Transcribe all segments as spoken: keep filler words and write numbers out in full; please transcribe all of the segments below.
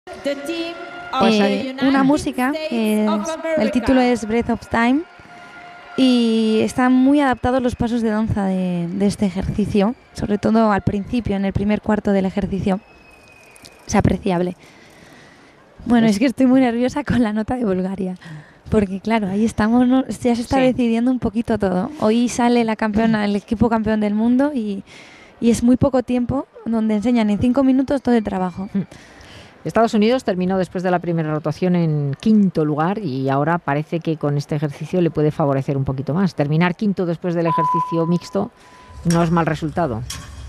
Eh, una música, que es, el título es Breath of Time, y están muy adaptados los pasos de danza de, de este ejercicio, sobre todo al principio, en el primer cuarto del ejercicio. Es apreciable. Bueno, es que estoy muy nerviosa con la nota de Bulgaria, porque claro, ahí estamos, ¿no? Ya se está sí. decidiendo un poquito todo. Hoy sale la campeona, el equipo campeón del mundo, y, y es muy poco tiempo donde enseñan en cinco minutos todo el trabajo. Estados Unidos terminó después de la primera rotación en quinto lugar y ahora parece que con este ejercicio le puede favorecer un poquito más. Terminar quinto después del ejercicio mixto no es mal resultado.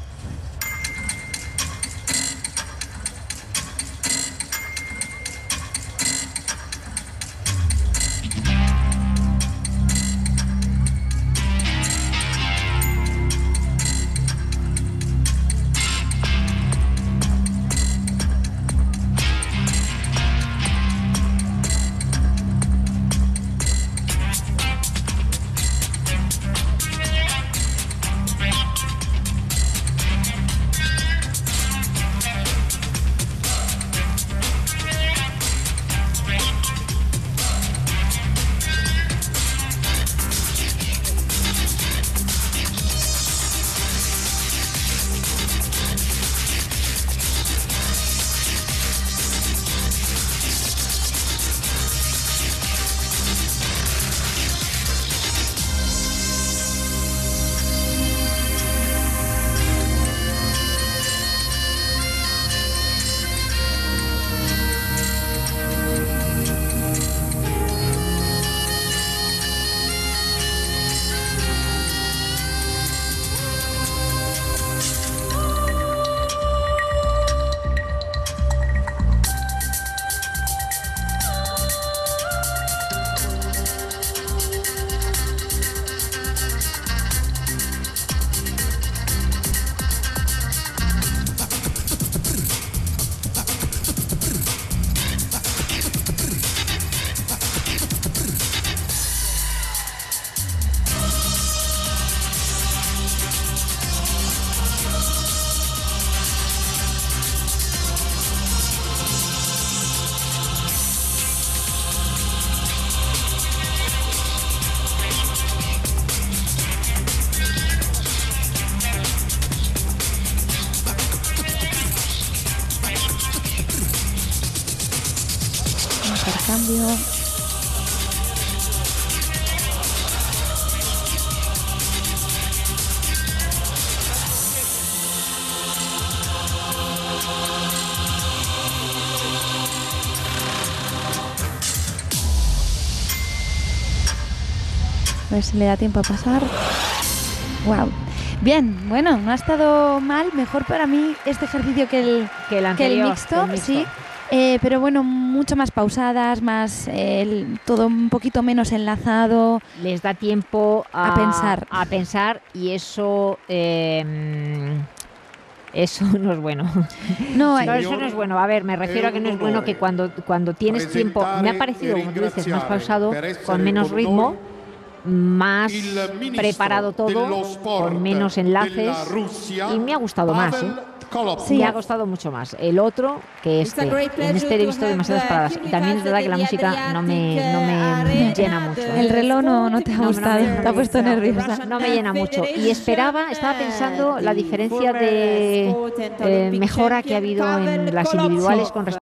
Cambio. A ver si le da tiempo a pasar. Wow. Bien, bueno, no ha estado mal, mejor para mí este ejercicio que el, que el, anterior, que el mixto, que el mixto. sí. Eh, pero bueno, mucho más pausadas, más eh, todo un poquito menos enlazado. Les da tiempo a, a pensar. A pensar y eso, eh, eso no es bueno. No, no, eso no es bueno. A ver, me refiero a que no es bueno que cuando, cuando tienes tiempo, me ha parecido, como tú dices, más pausado, con menos ritmo, más preparado todo, con menos enlaces y me ha gustado más, ¿eh? Sí, me ha gustado mucho más. El otro que este. En este he visto demasiadas paradas. Y también es verdad que la música no me, no me llena mucho. El reloj no, no te ha gustado, no, no me, te ha puesto nerviosa. No me llena mucho. Y esperaba, estaba pensando la diferencia de eh, mejora que ha habido en las individuales con respecto